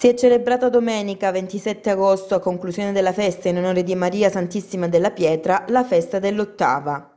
Si è celebrata domenica 27 agosto, a conclusione della festa in onore di Maria Santissima della Pietra, la festa dell'Ottava.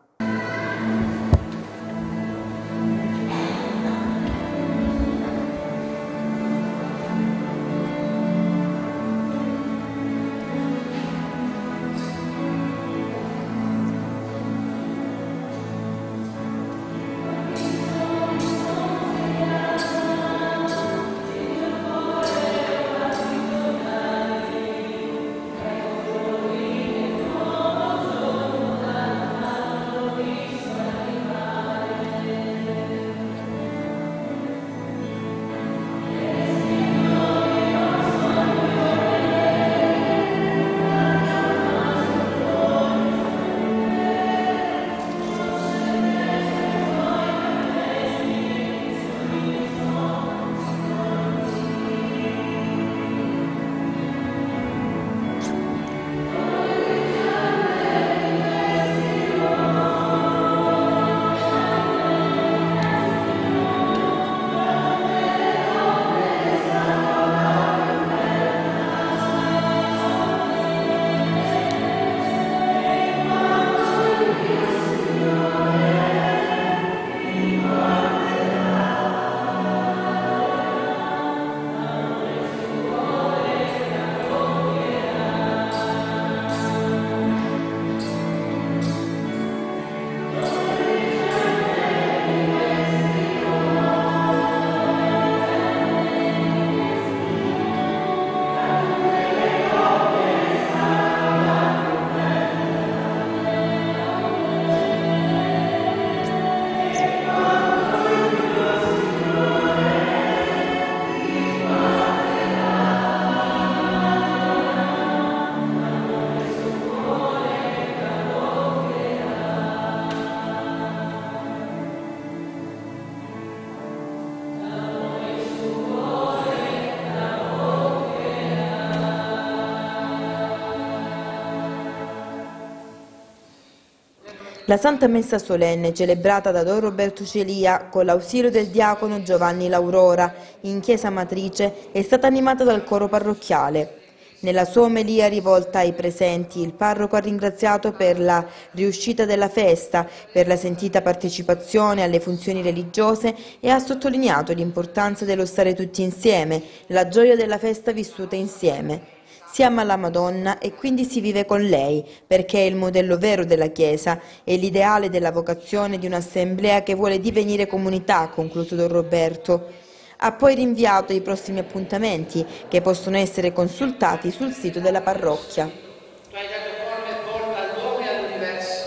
La Santa Messa solenne, celebrata da Don Roberto Celia con l'ausilio del diacono Giovanni Laurora in chiesa matrice, è stata animata dal coro parrocchiale. Nella sua omelia rivolta ai presenti, il parroco ha ringraziato per la riuscita della festa, per la sentita partecipazione alle funzioni religiose e ha sottolineato l'importanza dello stare tutti insieme, la gioia della festa vissuta insieme. Si ama la Madonna e quindi si vive con lei, perché è il modello vero della Chiesa e l'ideale della vocazione di un'assemblea che vuole divenire comunità, ha concluso Don Roberto. Ha poi rinviato i prossimi appuntamenti, che possono essere consultati sul sito della parrocchia. Tu hai dato forma e volta all'uomo e all'universo.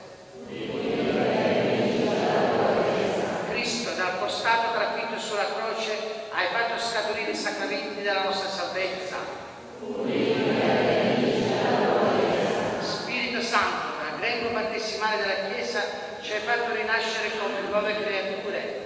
Cristo, dal costato trafitto sulla croce, hai fatto scaturire i sacramenti della nostra salvezza. Spirito Santo, dal greco battesimale della Chiesa, ci hai fatto rinascere come nuove creature.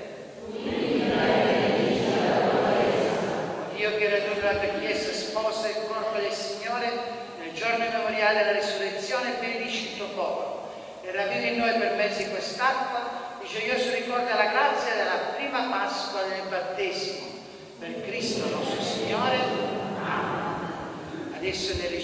Dio che raduni la tua Chiesa, sposa il corpo del Signore, nel giorno memoriale della risurrezione, benedici il tuo popolo e ravvivi in noi per mezzo di quest'acqua il gioioso ricordo della grazia della prima Pasqua del battesimo. Per Cristo nostro Signore. Amen. Adesso nelle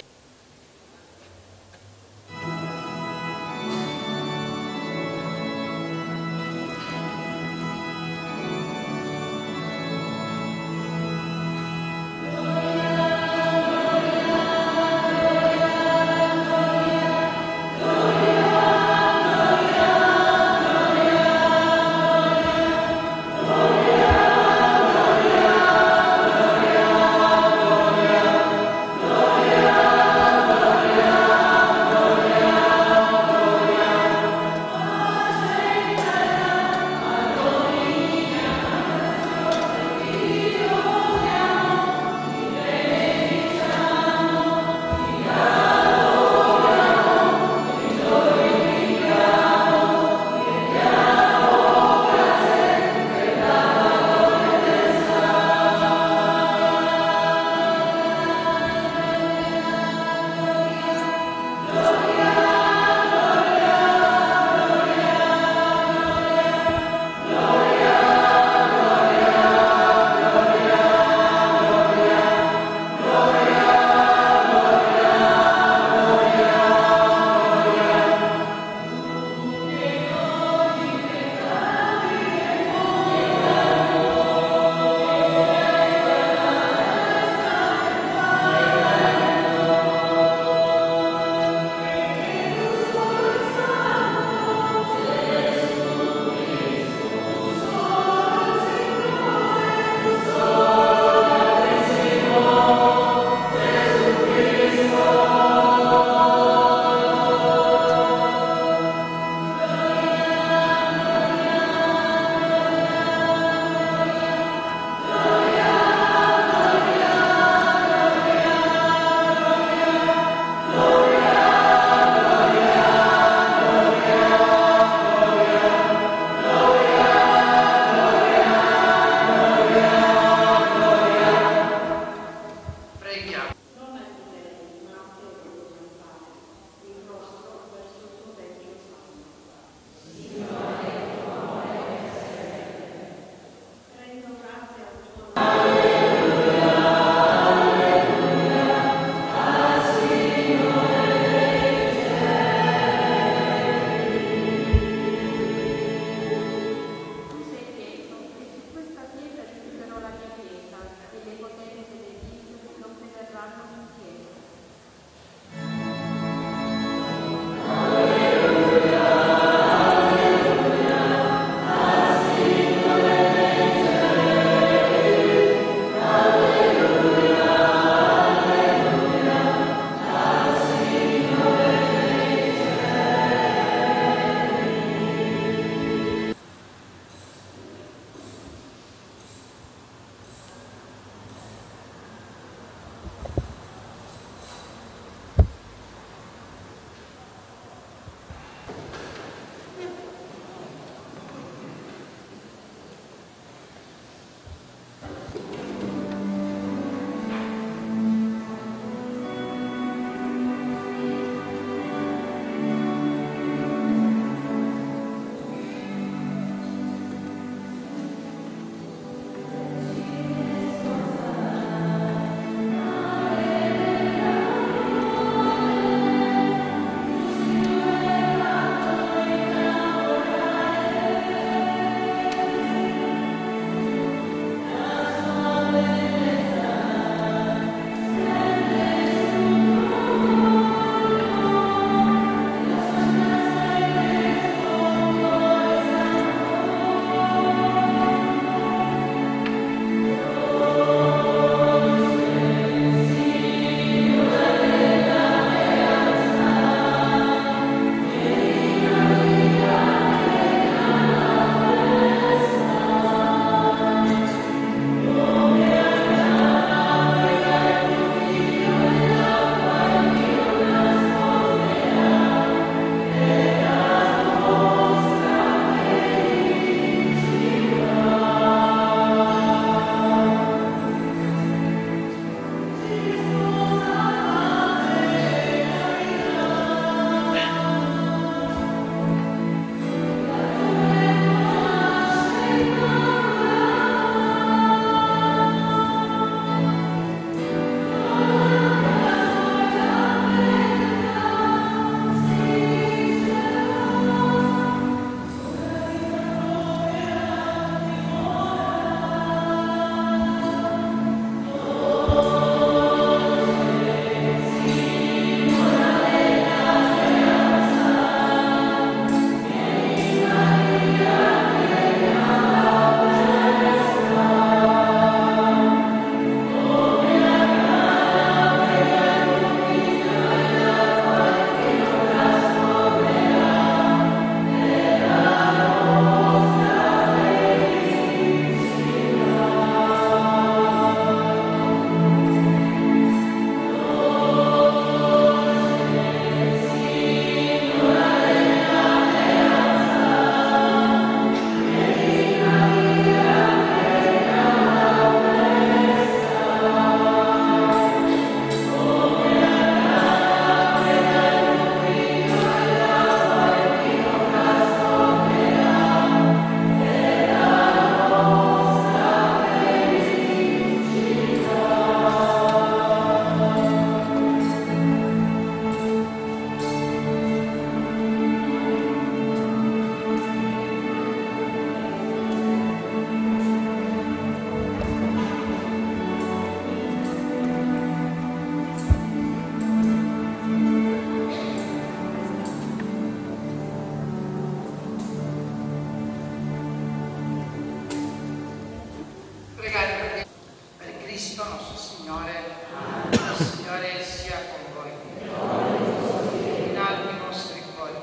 Il Signore sia con voi. In alto i nostri cuori.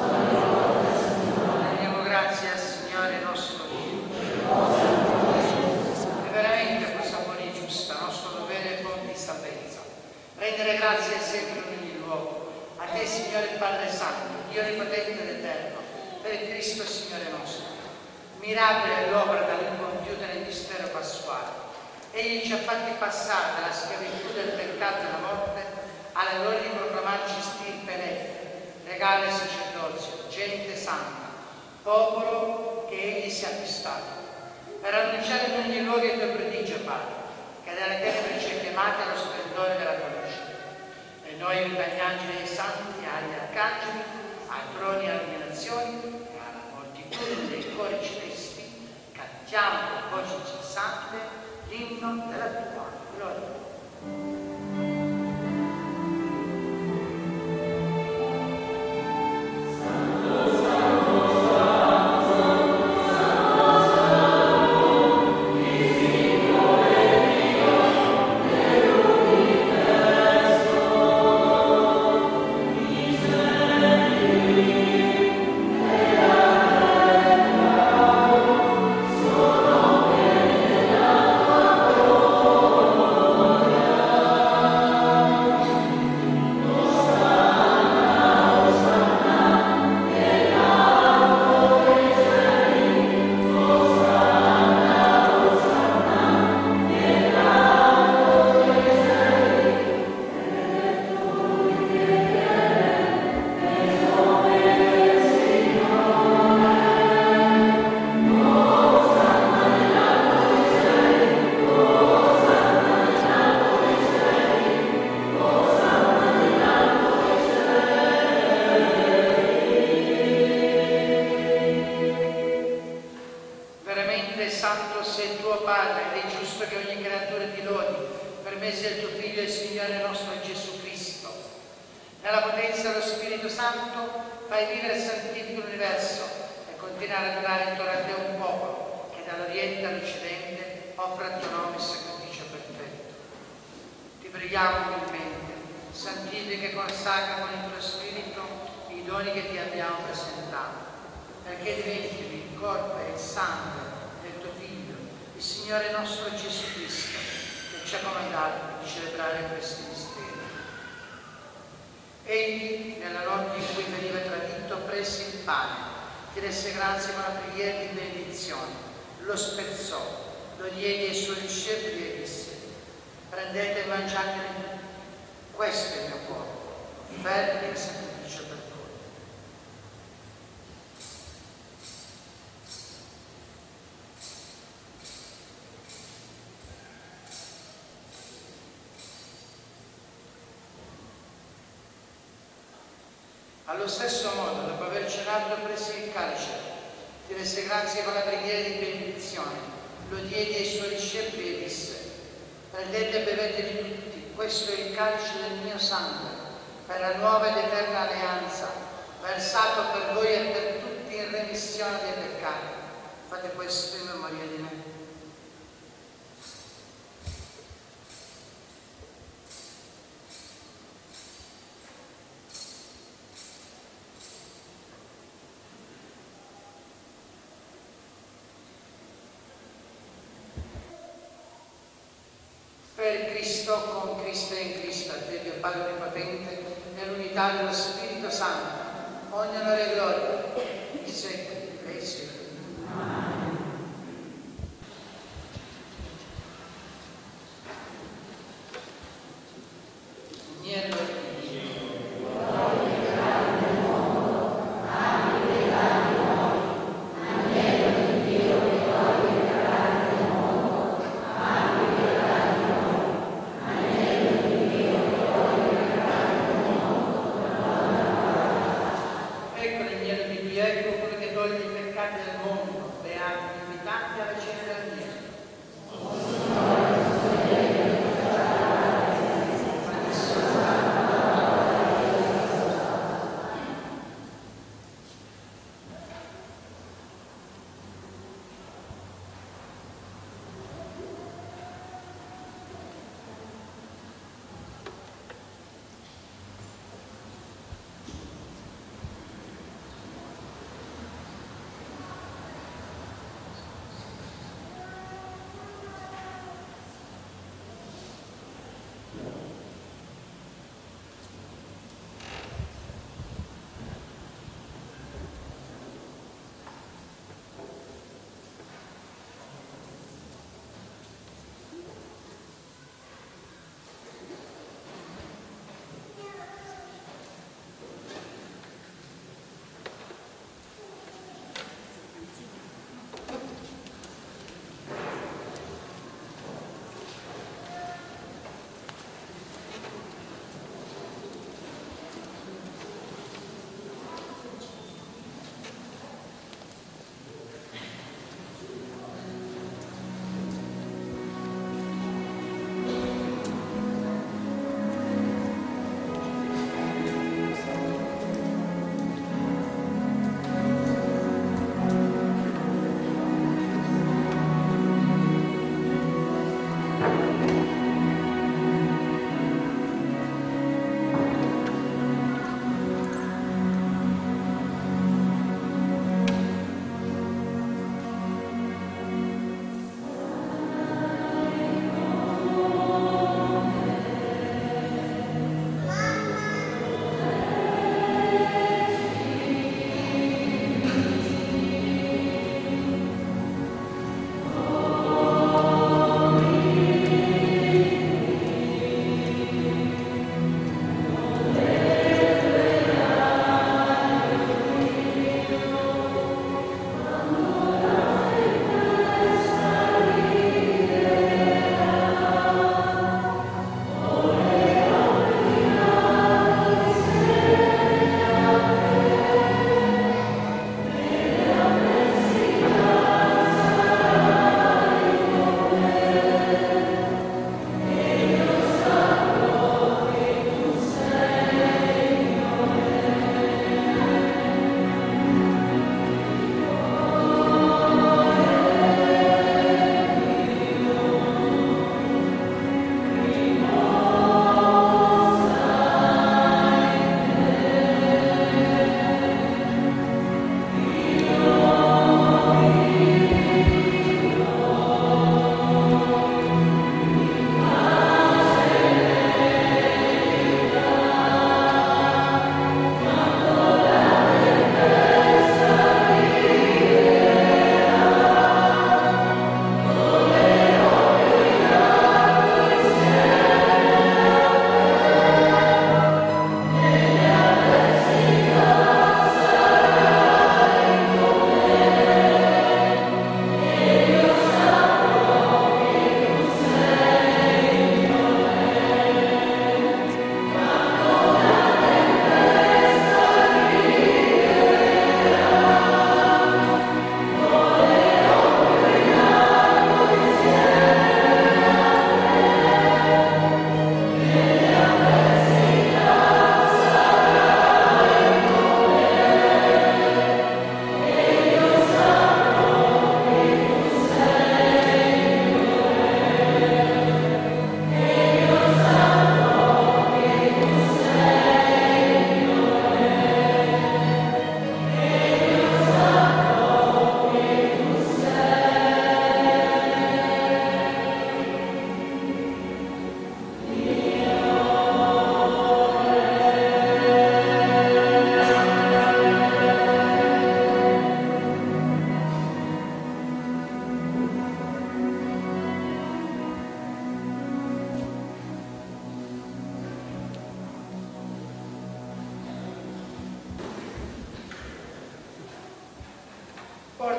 Rendiamo grazie al Signore nostro Dio. È veramente cosa buona e giusta, nostro dovere e buon di sapienza. Rendere grazie sempre in ogni luogo. A te, Signore Padre Santo, Dio Onnipotente ed Eterno, per Cristo Signore nostro. Mirabile è l'opera da Lui compiuta nel mistero pasquale. Egli ci ha fatti passare dalla schiavitù del peccato e della morte alla gloria di proclamarci stirpe nette, regale e sacerdozio, gente santa, popolo che Egli si è acquistato, per annunciare in ogni luogo il tuo prodigio, Padre, che dalle tenebre ci ha chiamati allo splendore della tua luce. E noi, agli angeli e ai santi, agli arcangeli, ai troni e alle nazioni, e alla moltitudine dei cori celesti, cantiamo con voce incessante l'inno della tua gloria. Allo stesso modo, dopo aver cenato, prese il calice, ti rese grazie con la preghiera di benedizione, lo diede ai suoi discepoli e disse: prendete e beveteli tutti, questo è il calice del mio sangue, per la nuova ed eterna alleanza, versato per voi e per tutti in remissione dei peccati. Fate questo in memoria di me. Per Cristo, con Cristo e in Cristo, a te Dio Padre Onnipotente, nell'unità dello Spirito Santo, ogni onore e gloria, in secoli e secoli. Amen. Agnello di Dio.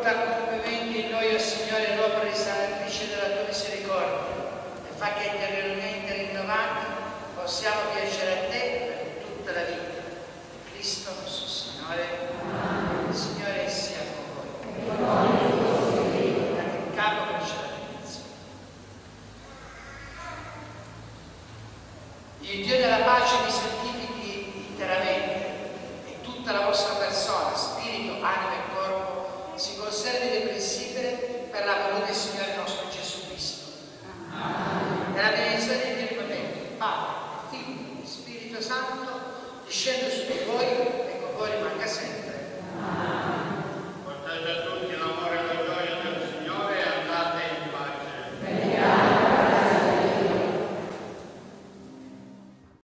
Porta a compimento in noi, o Signore, l'opera risanatrice della tua misericordia e fa che interiormente rinnovati possiamo piacere a te per tutta la vita. Cristo nostro Signore. Il Signore sia con voi. Date il capo per la benedizione. Il Dio